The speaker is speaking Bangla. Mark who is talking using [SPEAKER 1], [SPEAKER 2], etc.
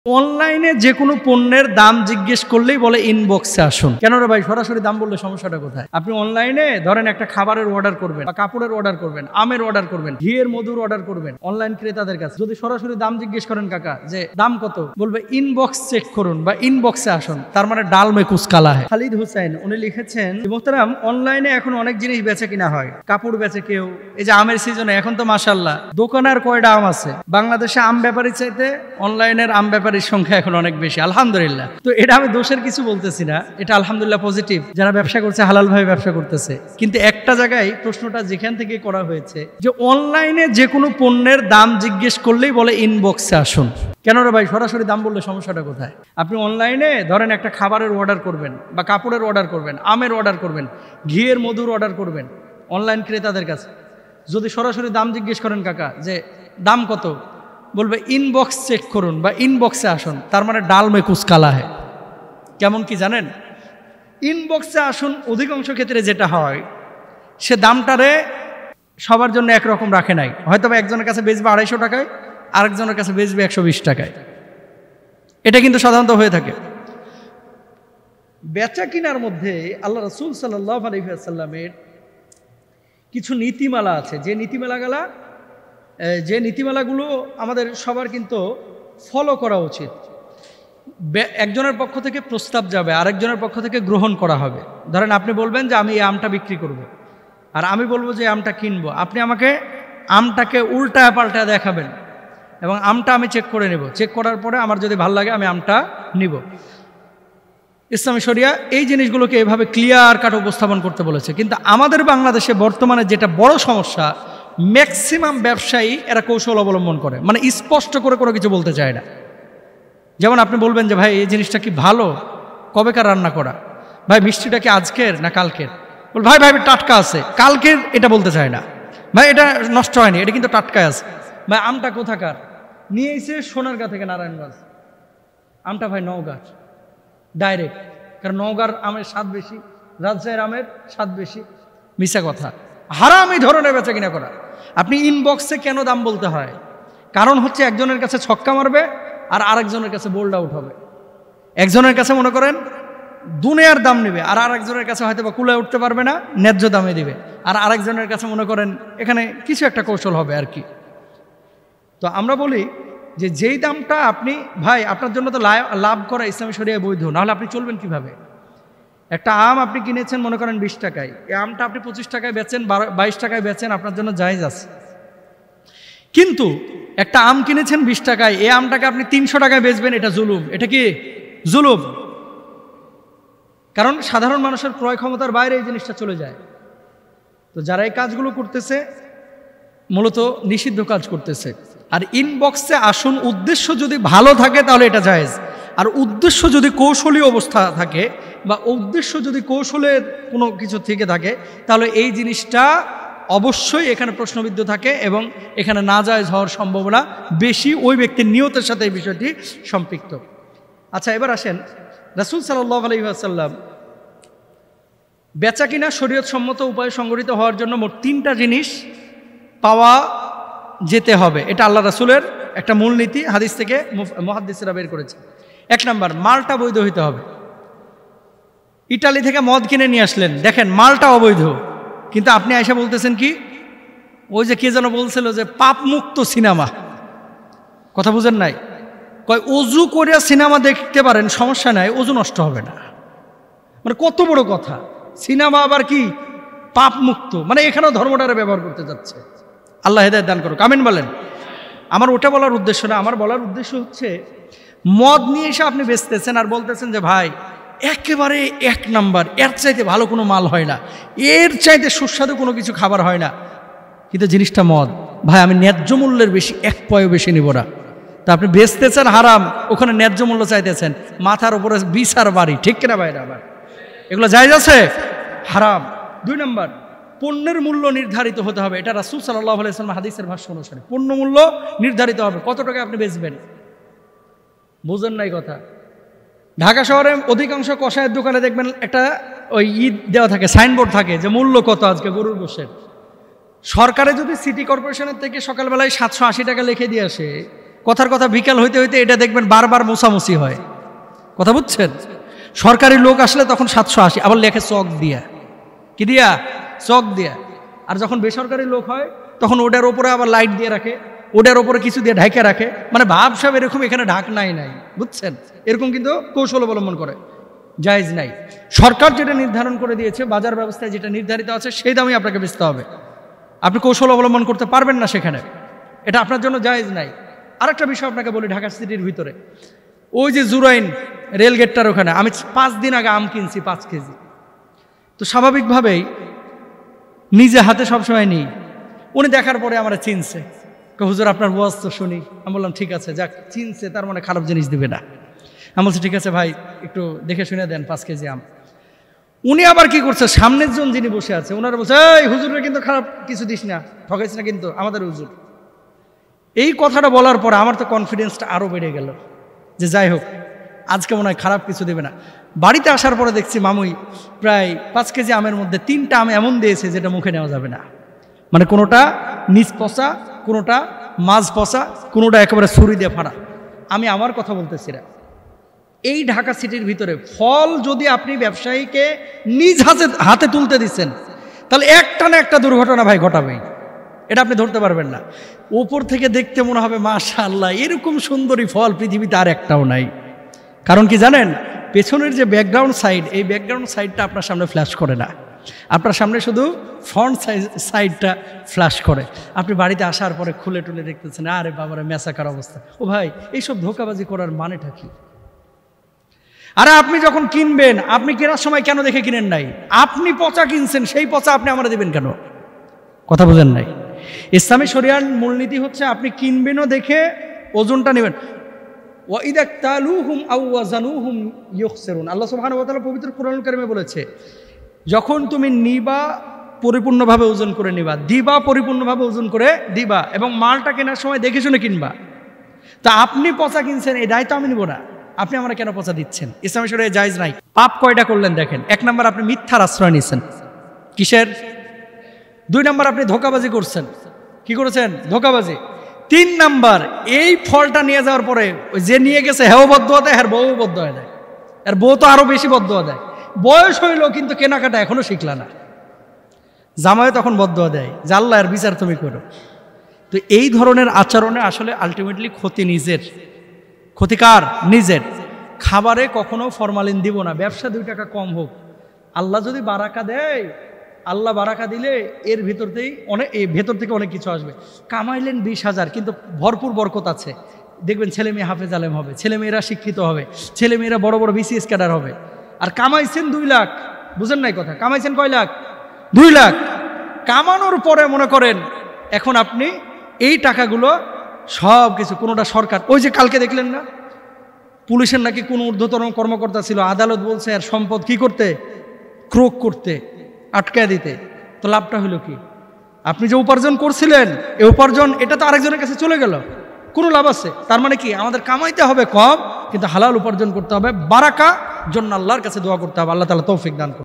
[SPEAKER 1] অনলাইনে যে কোনো পণ্যের দাম জিজ্ঞেস করলেই বলে ইনবক্সে আসুন। কেন রে ভাই, সরাসরি দাম বললে সমস্যাটা কোথায়? আপনি অনলাইনে ধরেন একটা খাবারের অর্ডার করবেন বা কাপড়ের অর্ডার করবেন, আমের অর্ডার করবেন, ঘিয়ের মধুর অর্ডার করবেন অনলাইন ক্রেতাদের কাছে। যদি সরাসরি দাম জিজ্ঞেস করেন কাকা যে দাম কত, বলবে ইনবক্স চেক করুন বা ইনবক্সে আসুন, তার মানে ডাল মে কুছ কালা হ্যায়। খালিদ হুসাইন উনি লিখেছেন, মোহতারাম অনলাইনে এখন অনেক জিনিস বেচে কিনা হয়, কাপড় বেচে কেউ, এই যে আমের সিজনে এখন তো মাশাআল্লাহ দোকানের কয়টা আম আছে। বাংলাদেশে আম ব্যাপারী চাইতে অনলাইনের আম ব্যাপারীর সংখ্যা এখন অনেক বেশি, আলহামদুলিল্লাহ। তো এটা আমি দোষের কিছু বলতেছি না, এটা আলহামদুলিল্লাহ পজিটিভ, যারা ব্যবসা করছে হালাল ভাবে ব্যবসা করতেছে। কিন্তু একটা জায়গায় প্রশ্নটা যেখান থেকে করা হয়েছে যে অনলাইনে যে কোনো পণ্যের দাম জিজ্ঞেস করলেই বলে ইনবক্সে আসুন। কেন রে ভাই, সরাসরি দাম বললে সমস্যাটা কোথায়? আপনি অনলাইনে ধরেন একটা খাবারের অর্ডার করবেন বা কাপড়ের অর্ডার করবেন, আমের অর্ডার করবেন, ঘিয়ের মধুর অর্ডার করবেন অনলাইন ক্রেতাদের কাছে। যদি সরাসরি দাম জিজ্ঞেস করেন কাকা যে দাম কত, বলবে ইনবক্স চেক করুন বা ইনবক্সে আসুন, তার মানে ডাল মে কুছ কালা হ্যায়। কেমন কি জানেন? ইনবক্সে আসুন অধিকাংশ ক্ষেত্রে যেটা হয়, সে দামটারে সবার জন্য একরকম রাখে নাই। হয়তো একজনের কাছে বেচবে 250 টাকায়, আরেকজনের কাছে বেচবে 120 টাকায়। এটা কিন্তু সাধারণত হয়ে থাকে। বেচা কিনার মধ্যে আল্লাহ রাসূল সাল্লাল্লাহু আলাইহি ওয়াসাল্লামের কিছু নীতিমালা আছে, যে নীতিমালাগুলো আমাদের সবার কিন্তু ফলো করা উচিত। একজনের পক্ষ থেকে প্রস্তাব যাবে, আরেকজনের পক্ষ থেকে গ্রহণ করা হবে। ধরেন আপনি বলবেন যে আমি এই আমটা বিক্রি করব, আর আমি বলবো যে আমটা কিনবো। আপনি আমাকে আমটাকে উল্টায় পাল্টায় দেখাবেন এবং আমটা আমি চেক করে নেব। চেক করার পরে আমার যদি ভালো লাগে আমি আমটা নিব। ইসলামী শরিয়া এই জিনিসগুলোকে এভাবে ক্লিয়ার কাট উপস্থাপন করতে বলেছে। কিন্তু আমাদের বাংলাদেশে বর্তমানে যেটা বড় সমস্যা, ম্যাক্সিমাম ব্যবসায়ী এরা কৌশল অবলম্বন করে, মানে স্পষ্ট করে কোনো কিছু বলতে চায় না। যেমন আপনি বলবেন যে ভাই এই জিনিসটা কি ভালো, কবেকার রান্না করা, ভাই মিষ্টিটা কি আজকের না কালকের, বল ভাই ভাই টাটকা আছে, কালকের এটা বলতে চায় না। ভাই এটা নষ্ট হয়নি, এটা কিন্তু টাটকা আছে। ভাই আমটা কোথাকার, নিয়ে এসে সোনারগাঁ থেকে, নারায়ণগঞ্জ। আমটা ভাই নওগাঁ ডাইরেক্ট, কারণ নওগাঁর আমের স্বাদ বেশি, রাজশাহীর আমের স্বাদ বেশি। মিশা কথা, হারাম এই ধরনের বেচা কিনা করা। আপনি ইনবক্সে কেন দাম বলতে হয়? কারণ হচ্ছে একজনের কাছে ছক্কা মারবে আর আরেকজনের কাছে বোল্ড আউট হবে। একজনের কাছে মনে করেন দুনিয়ার দাম নেবে, আর আরেকজনের কাছে হয়তো বা কুলে উঠতে পারবে না, ন্যায্য দামে দিবে। আর আরেকজনের কাছে মনে করেন এখানে কিছু একটা কৌশল হবে আর কি। তো আমরা বলি যে যেই দামটা আপনি, ভাই আপনার জন্য তো লাভ করা ইসলামী শরিয়ায় বৈধ, নাহলে আপনি চলবেন কিভাবে? একটা আম আপনি কিনেছেন মনে করেন 20 টাকায়, এই আমটা আপনি 25 টাকায় বেচেন, 22 টাকায় বেচেন, আপনার জন্য জায়েজ আছে। কিন্তু একটা আম কিনেছেন 20 টাকায়, এই আমটাকে আপনি 300 টাকায় বেচবেন, এটা জুলুম। এটা কি জুলুম? কারণ সাধারণ মানুষের ক্রয় ক্ষমতার বাইরে এই জিনিসটা চলে যায়। তো যারা এই কাজগুলো করতেছে মূলত নিষিদ্ধ কাজ করতেছে। আর ইনবক্সে আসুন উদ্দেশ্য যদি ভালো থাকে তাহলে এটা জায়েজ, আর উদ্দেশ্য যদি কৌশলী অবস্থা থাকে বা উদ্দেশ্য যদি কৌশলের কোনো কিছু থেকে থাকে, তাহলে এই জিনিসটা অবশ্যই এখানে প্রশ্নবিদ্ধ থাকে এবং এখানে নাজায়েজ হওয়ার সম্ভাবনা বেশি। ওই ব্যক্তির নিয়তের সাথে এই বিষয়টি সম্পৃক্ত। আচ্ছা, এবার আসেন, রাসূল সাল্লাল্লাহু আলাইহি ওয়াসাল্লাম বেচা কিনা শরীয়ত সম্মত উপায়ে সংগঠিত হওয়ার জন্য মোট 3টা জিনিস পাওয়া যেতে হবে। এটা আল্লাহ রাসূলের একটা মূলনীতি, হাদিস থেকে মুহাদ্দিসরা বের করেছে। 1 নাম্বার, মালটা বৈধ হইতে হবে। ইটালি থেকে মদ কিনে নিয়ে আসলেন, দেখেন মালটা অবৈধ, কিন্তু আপনি আয়সা বলতেছেন কি, ওই যে কে যেন বলছিল যে পাপ মুক্ত সিনেমা, কথা বুঝেন নাই? কয় অজু করিয়া সিনেমা দেখতে পারেন, সমস্যা নাই, অজু নষ্ট হবে না। মানে কত বড় কথা, সিনেমা আবার কি পাপ মুক্ত, মানে এখানেও ধর্মটারে ব্যবহার করতে যাচ্ছে। আল্লাহ হেদায়েত দান করুক, আমিন বলেন। আমার ওটা বলার উদ্দেশ্য না, আমার বলার উদ্দেশ্য হচ্ছে মদ নিয়ে এসে আপনি বেচতেছেন আর বলতেছেন যে ভাই একেবারে 1 নাম্বার, এর চাইতে ভালো কোনো মাল হয় না, এর চাইতে সুস্বাদু কোনো কিছু খাবার হয় না, কিন্তু জিনিসটা মদ। ভাই আমি ন্যায্য মূল্যের বেশি 1 পয়সা বেশি নিব না। তা আপনি বেচতেছেন হারাম, ওখানে ন্যায্য মূল্য চাইতেছেন, মাথার উপরে বিচার বাড়ি, ঠিক কিনা ভাই? আবার এগুলো জায়েজ আছে? হারাম। 2 নাম্বার, পণ্যের মূল্য নির্ধারিত হতে হবে। এটা রাসূল সাল্লাল্লাহু আলাইহি ওয়াসাল্লাম হাদিসের ভাষ্য অনুসারে পণ্য মূল্য নির্ধারিত হবে, কত টাকা আপনি বেচবেন। বুঝেন নাই কথা? ঢাকা শহরে অধিকাংশ কষায়ের দোকানে দেখবেন একটা ওই দেওয়া থাকে, সাইনবোর্ড থাকে যে মূল্য কত আজকে গরুর গোশতের। সরকারে যদি সিটি কর্পোরেশনের থেকে সকালবেলায় 780 টাকা লিখে দিয়ে আসে, কথার কথা বিকাল হইতে হইতে এটা দেখবেন বারবার মোছামুছি হয়। কথা বুঝছেন? সরকারি লোক আসলে তখন 780, আবার লেখে চক দিয়া, কি দিয়া? চক দিয়া। আর যখন বেসরকারি লোক হয় তখন ওটার ওপরে আবার লাইট দিয়ে রাখে, ওটার ওপরে কিছু দিয়ে ঢাকা রাখে, মানে ভাব সব এরকম, এখানে ঢাক নাই, বুঝছেন? এরকম কিন্তু কৌশল অবলম্বন করে, জায়েজ নাই। সরকার যেটা নির্ধারণ করে দিয়েছে, বাজার ব্যবস্থায় যেটা নির্ধারিত আছে সেই দামই আপনাকে বেচতে হবে। আপনি কৌশল অবলম্বন করতে পারবেন না সেখানে, এটা আপনার জন্য জায়েজ নাই। আরেকটা বিষয় আপনাকে বলি, ঢাকা সিটির ভিতরে ওই যে জুরাইন রেলগেটটার ওখানে আমি 5 দিন আগে আম কিনছি 5 কেজি। তো স্বাভাবিকভাবেই নিজে হাতে সবসময় নিই। উনি দেখার পরে আমার চিনছে, হুজুর আপনার ওয়াজ তো শুনি। আমি বললাম ঠিক আছে, যাক, চিনছে তার মানে খারাপ জিনিস দিবে না। আমি বলছি ঠিক আছে ভাই, একটু দেখে শুনে দেন 5 কেজি আম। উনি আবার কি করছে, সামনের জন যিনি বসে আছে ওনারা বলছে, এই হুজুরের কিন্তু খারাপ কিছু দিস না, ঠকাইস না কিন্তু আমাদের হুজুর। এই কথাটা বলার পর আমার তো কনফিডেন্সটা আরও বেড়ে গেল যে যাই হোক, আজকে মনে হয় খারাপ কিছু দেবে না। বাড়িতে আসার পরে দেখছি মামুই প্রায় 5 কেজি আমের মধ্যে 3টা আম এমন দিয়েছে যেটা মুখে নেওয়া যাবে না, মানে কোনোটা নিচ পচা, কোনোটা মাছ পচা, কোনোটা একেবারে ছুরি দিয়ে ফাড়া। আমি আমার কথা বলতেছি না, এই ঢাকা সিটির ভিতরে ফল যদি আপনি ব্যবসায়ীকে নিজ হাতে তুলতে দিচ্ছেন, তাহলে একটা না একটা দুর্ঘটনা ভাই ঘটাবেই, এটা আপনি ধরতে পারবেন না। উপর থেকে দেখতে মনে হবে মাশাআল্লাহ, এরকম সুন্দরী ফল পৃথিবীতে আর একটাও নাই। কারণ কি জানেন, পেছনের যে ব্যাকগ্রাউন্ড সাইড, এই ব্যাকগ্রাউন্ড সাইডটা আপনার সামনে ফ্ল্যাশ করে না, আপনার সামনে শুধু ফ্রন্ট সাইডটা ফ্ল্যাশ করে। আপনি বাড়িতে আসার পরে খুলে টুলে দেখতেছেন, আরে বাবারে মেসাকার অবস্থা। ও ভাই, এইসব ধোঁকাবাজি করার মানেটা কি? আরে আপনি যখন কিনবেন, আপনি কেনার সময় কেন দেখে কিনেন নাই? আপনি পচা কিনছেন, সেই পচা আপনি আমরা দেবেন কেন? কথা বুঝেন নাই? ইসলামী শরিয়ার মূলনীতি হচ্ছে আপনি কিনবেনও দেখে ওজনটা নেবেন। ওয়াইদা তালুহুম আও ওয়াজানুহুম ইউখসিরুন, আল্লাহ সুবহানাহু ওয়া তাআলা পবিত্র কোরআনুল কারীমে বলেছে, যখন তুমি নিবা পরিপূর্ণভাবে ওজন করে নিবা, দিবা পরিপূর্ণভাবে ওজন করে দিবা, এবং মালটা কেনার সময় দেখে শুনে কিনবা। তা আপনি পচা কিনছেন, এই দায়িত্ব আমি নিব না, আপনি আমরা কেন পচা দিচ্ছেন? ইসলামী শরিয়ায় জায়েজ নাই। পাপ কয়টা করলেন দেখেন। 1 নম্বর, আপনি মিথ্যার আশ্রয় নিয়েছেন। কিসের? 2 নম্বর, আপনি ধোঁকাবাজি করছেন। কি করেছেন? ধোঁকাবাজি। 3 নম্বর, এই ফলটা নিয়ে যাওয়ার পরে যে নিয়ে গেছে হেও বদদুয়া দেয়, আর বউ বদদুয়া দেয়, আর বউ তো আরো বেশি বদদুয়া দেয়। বয়স হইল কিন্তু কেনাকাটা এখনো শিখলা না, জামাই তখন বদদুয়া দেয় যে আল্লাহ এর বিচার তুমি করো। তো এই ধরনের আচরণে আসলে আলটিমেটলি ক্ষতি নিজের, ক্ষতিকার নিজের। খাবারে কখনো ফরমালিন দিব না, ব্যবসা 2 টাকা কম হোক, আল্লাহ যদি বারাকা দেয়, আল্লাহ বারাকা দিলে এর ভেতর থেকে অনেক কিছু আসবে। কামাইলেন 20,000, কিন্তু ভরপুর বরকত আছে। দেখবেন ছেলে মেয়ে হাফেজ আলেম হবে, ছেলে মেয়েরা শিক্ষিত হবে, ছেলে মেয়েরা বড় বড় বিসিএস ক্যাডার হবে। আর কামাইছেন 2 লাখ, বুঝেন নাই কথা, কামাইছেন কয় লাখ? 2 লাখ। কামানোর পরে মনে করেন এখন আপনি এই টাকাগুলো সব কিছু, কোনোটা সরকার, ওই যে কালকে দেখলেন না, পুলিশের নাকি কোন ঊর্ধ্বতন কর্মকর্তা ছিল, আদালত বলছে আর সম্পদ কি করতে, ক্রোক করতে, আটকায় দিতে। তো লাভটা হলো কি? আপনি যে উপার্জন করছিলেন, এই উপার্জন এটা তো আরেকজনের কাছে চলে গেল, কোনো লাভ আছে? তার মানে কি, আমাদের কামাইতে হবে কম, কিন্তু হালাল উপার্জন করতে হবে, বারাকা জন্য আল্লাহর কাছে দোয়া করতে হবে, আল্লাহ তাআলা তৌফিক দান করুন।